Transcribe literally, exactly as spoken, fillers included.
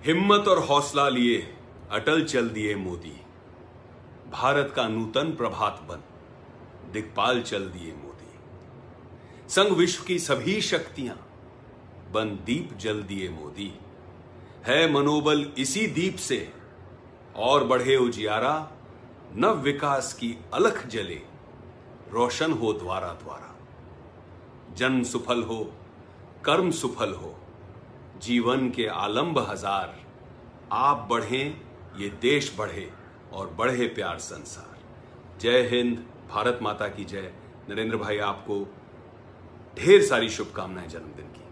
हिम्मत और हौसला लिए अटल चल दिए मोदी, भारत का नूतन प्रभात बन दिक्पाल चल दिए मोदी। संग विश्व की सभी शक्तियां बन दीप जल दिए मोदी। है मनोबल इसी दीप से और बढ़े उजियारा, नव विकास की अलख जले रोशन हो द्वारा द्वारा। जन्म सुफल हो, कर्म सुफल हो, जीवन के आलंब हजार, आप बढ़ें ये देश बढ़े और बढ़े प्यार संसार। जय हिंद, भारत माता की जय। नरेंद्र भाई, आपको ढेर सारी शुभकामनाएं जन्मदिन की।